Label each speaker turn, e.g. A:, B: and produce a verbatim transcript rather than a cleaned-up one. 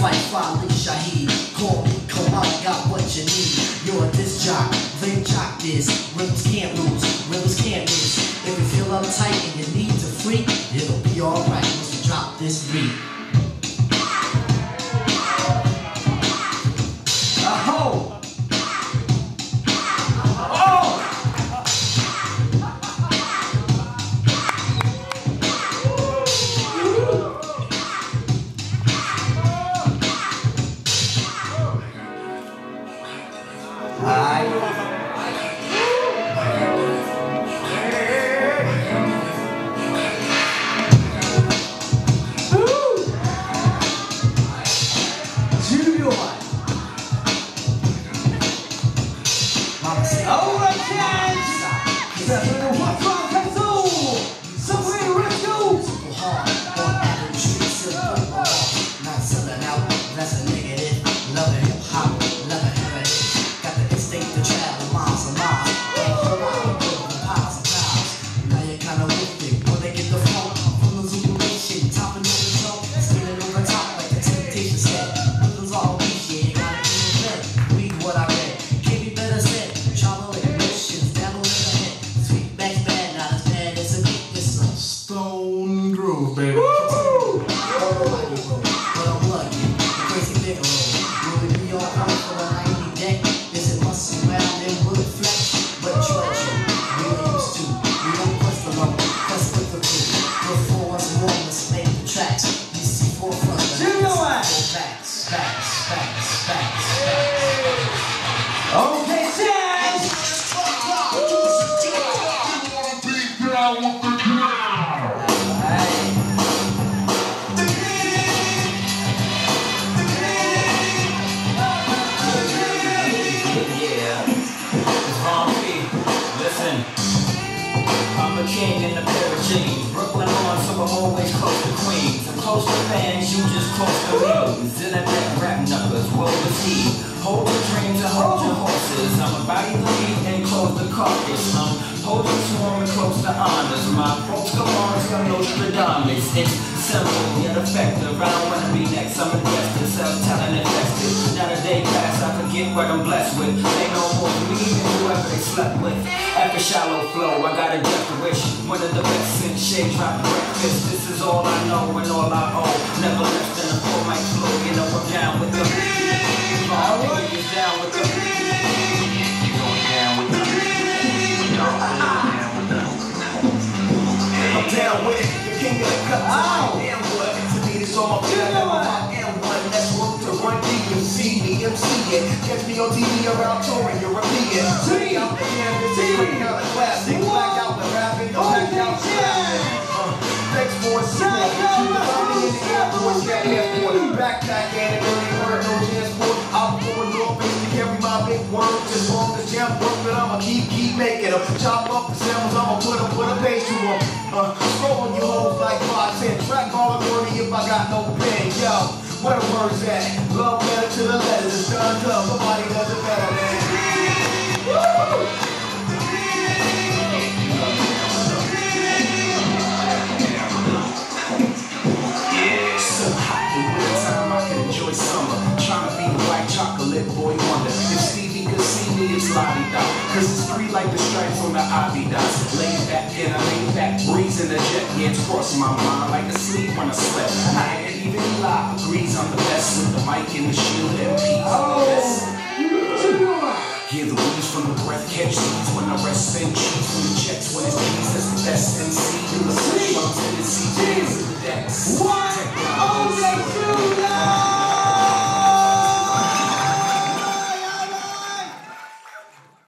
A: fight finally Shaheed. Call me, come out, got what you need. You're a disc jock, then jock this. Rebels can't lose, rebels can't miss. If you feel uptight and you need to freak, it'll be alright once we drop this beat. Aho!
B: Catch me on T V around touring European. See, I'm the canvas, kind of classic. Black out the rapping, the black out rapping. Thanks for a second. Backpack and it really hurt, no transport. I'm going off and carry my big words. As long as jam work, but I'ma keep, keep making them. Chop up the samples, I'ma put them, put a bass to them. Uh, scroll on your hoes like five, ten. Track all authority if I got no pen, yo. Where the words at? Love letter to the letters. It's done up. Nobody does it better than Woo! Yeah, so hot in winter time I can enjoy summer. Trying to be the white chocolate boy wonder. If Stevie could see me, it's la-di-da. Cause it's three like the stripes on the Adidas. Laid back in a laid back breeze in the jet. Yeah, it's crossing my mind like a sleep when I slept. I ain't even lie, agrees I'm the best with the mic and the shield and peace.